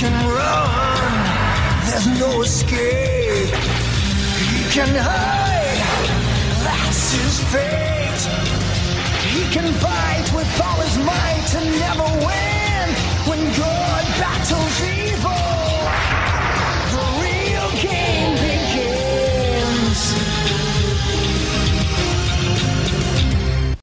can run, there's no escape. He can hide, that's his fate. He can fight with all his might and never win. When God battles evil,